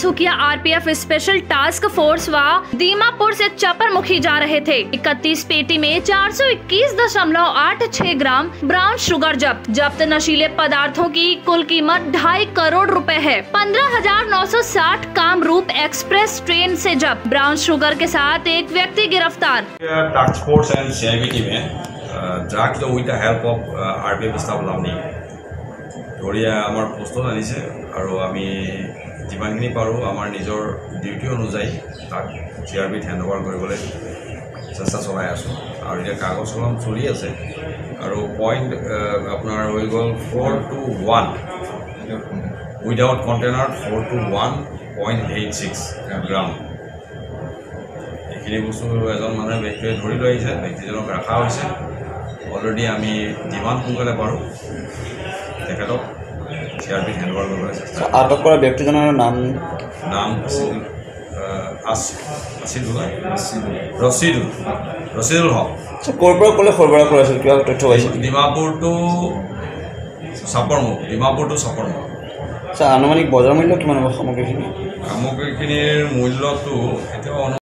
Tinsukia RPF special task force व दीमापुर से चपरमुखी जा रहे थे। 31 पेटी में 421.86 ग्राम ब्राउन शुगर जब्त। नशीले पदार्थों की कुल कीमत 2.5 करोड़ रुपए है। 15,960 कामरूप एक्सप्रेस ट्रेन से जब्त। ब्राउन शुगर के साथ एक व्यक्ति गिरफ्तार। टास्क फोर्स एंड सीआईबी टीमें drugs with the help of RPF staff लावनी ধৰিয়া আমাৰ পোষ্টত আনিছে আৰু আমি যিমানখিনি পাৰোঁ আমাৰ নিজৰ ডিউটি অনুযায়ী তাক জিআৰবিত হেণ্ডঅভাৰ কৰিবলৈ চেষ্টা চলাই আছোঁ আৰু এতিয়া কাগজ কলম চলি আছে আৰু পইণ্ট আপোনাৰ হৈ গ'ল 421 উইদাউট কণ্টেইনাৰ 421.86 গ্ৰাম। এইখিনি বস্তু এজন মানুহে ব্যক্তিয়ে ধৰি লৈ আহিছে, ব্যক্তিজনক ৰখা হৈছে। অলৰেডি আমি যিমান সোনকালে পাৰোঁ তেখেতক জিআৰবিত হেণ্ডঅভাৰ কৰিবলৈ চেষ্টা। আটক কৰা ব্যক্তিজনৰ নাম আছিল ৰচিদুল হক। ক'ৰ পৰা ক'লে সৰবৰাহ কৰাইছিল, কিবা তথ্য পাইছিল? ডিমাপুৰ টু চাপৰমুখ। আনুমানিক বজাৰ মূল্য কিমান হ'ব সামগ্ৰীখিনিৰ মূল্যটো এতিয়া